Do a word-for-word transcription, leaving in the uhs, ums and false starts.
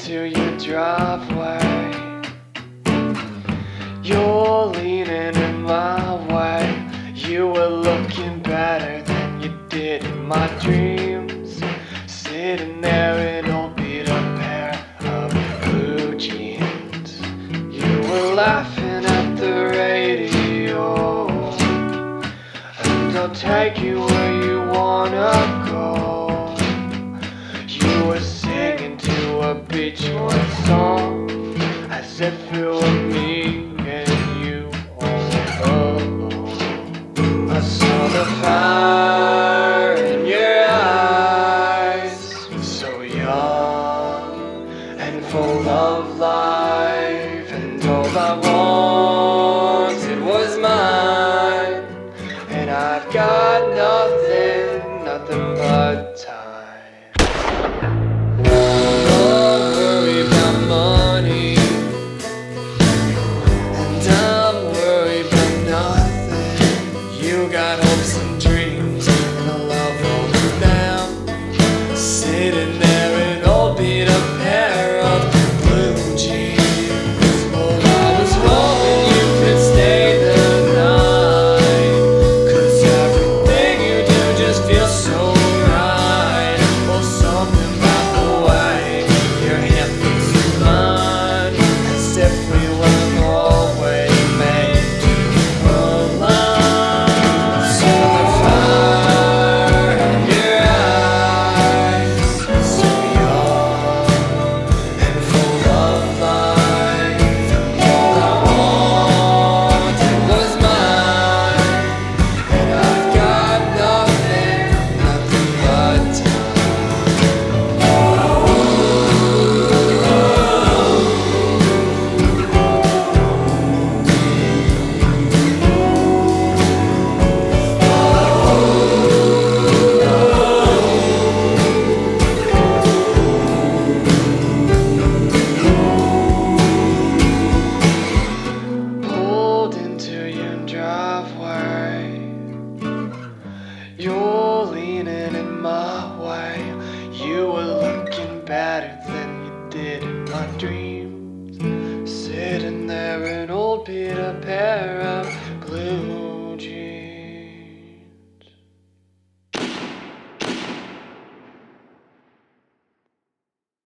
into your driveway. You're leaning in my way. You were looking better than you did in my dreams. Sitting there in old beat up pair of blue jeans. You were laughing at the radio, and I'll take you where you wanna go. You were singing to a Beachwood song as if it were me and you all alone. I saw the fire in your eyes, so young and full of life, and all I wanted was mine, and I've got nothing, nothing but time. Don't worry about money, and I'm worried about nothing. You got hopes and dreams, and a love holds them. Sitting there in old beat up pair of blue jeans. Well, I was hoping you could stay the night, 'cause everything you do just feels so right. Well, something about the way your hand looks in mine, as if we were always made to align. Saw the fire in your eyes, so young and full of life, and all I wanted was mine, and I've got nothing, nothing but time. Pulled into your driveway. You're leaning in my way. You were looking better than you did in my dreams. Sitting there in old